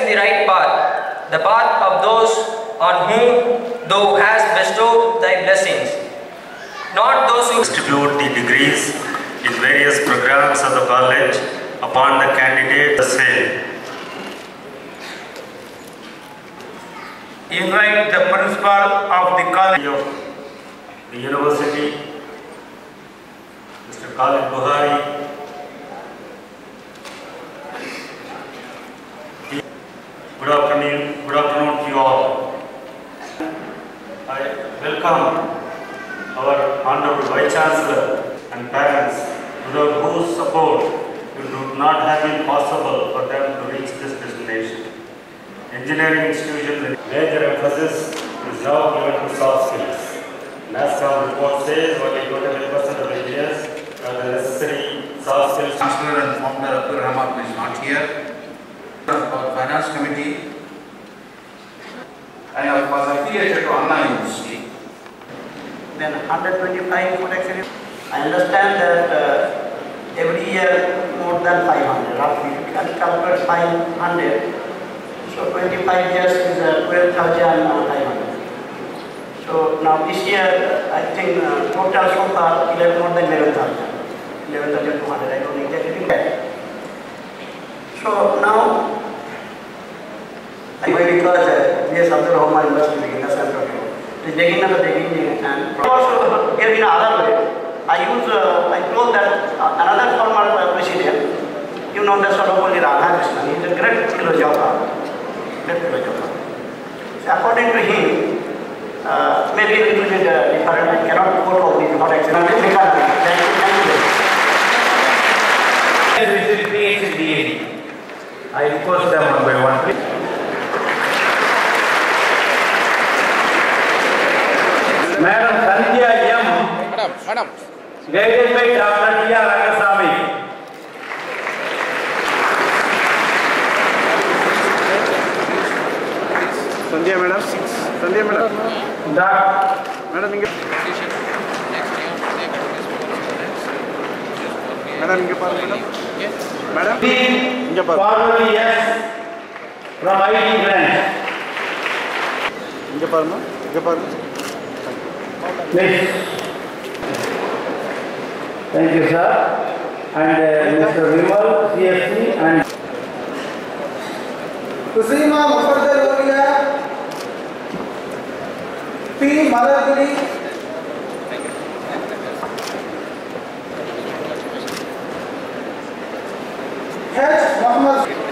the right path, the path of those on whom thou hast bestowed thy blessings, not those who distribute the degrees in various programs of the college upon the candidate the same. Invite the principal of the college of the university, Mr. Khalid Buhari. Good afternoon to you all. I welcome our Honorable Vice Chancellor and parents, without whose support it would not have been possible for them to reach this destination. Engineering institutions, major emphasis is now given to soft skills. NASCOM report says only 28% of engineers have the necessary soft skills. Chancellor and Founder Abdur Rahman is not here. Our Finance Committee. I was affiliated to Anna University. Then 125 foot accident. I understand that every year more than 500. Roughly, you can calculate 500. So 25 years is 12,500. So now this year, I think total so far 11 more than 11,000. 11,200. I don't exactly get. So now, because yes, Abdur Rahman must be in the center of it. The and also here in another way, I told that another former president, you know the Sarvapalli Radhakrishnan, he is a great philosopher. So according to him, maybe a little bit different, I cannot quote all these hot accidents. Thank you. I request them one by one, please. Madam Sandhya M. Madam. Guided by Dr. T. R. Rangasamy. Sandhya Madam. Sandhya Madam. Madam Inge. Madam Inge Madam. Madam. Parvati yes. From IT branch. Inge Parma. Inge Parma. Please. Thank you, sir. And Mr. Vimal, CFC and Kusima Mufaddal Olia, P. Maladuri, H. Muhammad.